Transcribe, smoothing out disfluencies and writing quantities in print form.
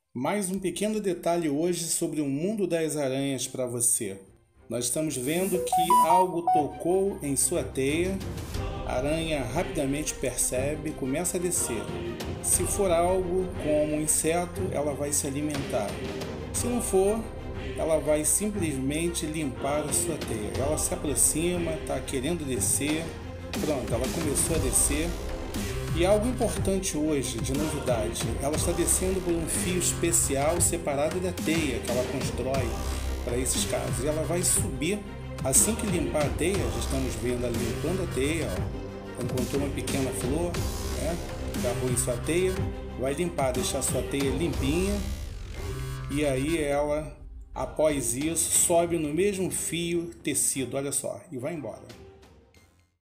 Mais um pequeno detalhe hoje sobre o mundo das aranhas para você. Nós estamos vendo que algo tocou em sua teia, a aranha rapidamente percebe, começa a descer. Se for algo como um inseto, ela vai se alimentar. Se não for, ela vai simplesmente limpar a sua teia. Ela se aproxima, está querendo descer, pronto, ela começou a descer. E algo importante hoje, de novidade, ela está descendo por um fio especial separado da teia que ela constrói para esses casos. E ela vai subir, assim que limpar a teia, já estamos vendo ela limpando a teia, ó. Encontrou uma pequena flor, né? Agarrou em sua teia, vai limpar, deixar sua teia limpinha. E aí ela, após isso, sobe no mesmo fio tecido, olha só, e vai embora.